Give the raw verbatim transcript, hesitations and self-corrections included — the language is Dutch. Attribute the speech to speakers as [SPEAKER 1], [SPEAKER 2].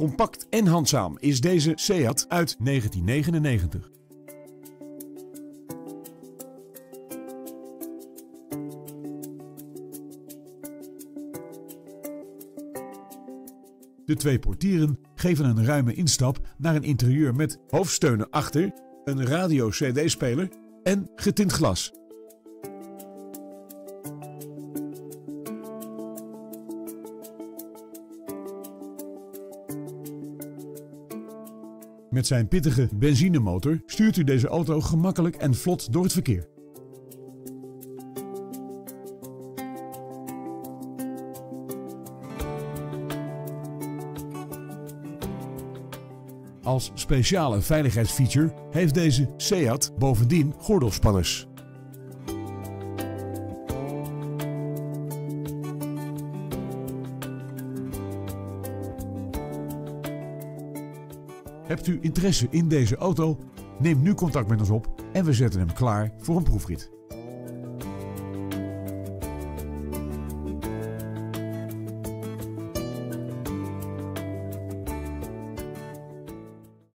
[SPEAKER 1] Compact en handzaam is deze Seat uit negentien negenennegentig. De twee portieren geven een ruime instap naar een interieur met hoofdsteunen achter, een radio-C D-speler en getint glas. Met zijn pittige benzinemotor stuurt u deze auto gemakkelijk en vlot door het verkeer. Als speciale veiligheidsfeature heeft deze Seat bovendien gordelspanners. Hebt u interesse in deze auto? Neem nu contact met ons op en we zetten hem klaar voor een proefrit.